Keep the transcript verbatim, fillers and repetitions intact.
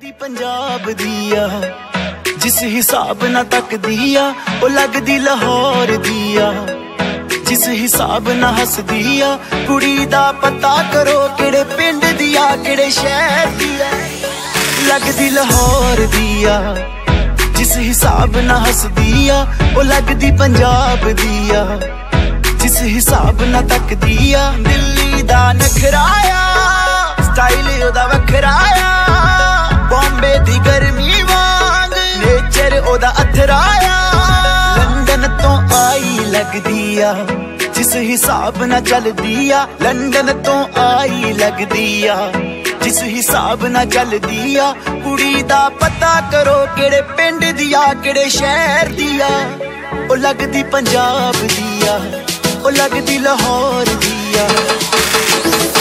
लगदी पंजाब दिया जिस हिसाब ना तकदी आ ओ लगदी लाहौर दिया जिस हिसाब ना हसदी आ कुड़ी दा पता करो केड़े पिंड दिया केड़े शहर दिया लगदी लाहौर दिया जिस हिसाब ना हसदी आ ओ लगदी पंजाब दिया जिस हिसाब ना तकदी आ दिल्ली दा नखराया स्टाइल ओदा वखराया बॉम्बे दी गर्मी वांग नेचर ओदा अथराया लंदन तो आई लगदी आ जिस हिसाब ना चलदी आ लंदन तो आई लगदी आ जिस हिसाब ना चलदी आ कुड़ी दा पता करो केड़े पिंड दिया केड़े शहर दिया ओ लगदी पंजाब दिया ओ लगदी लाहौर दिया।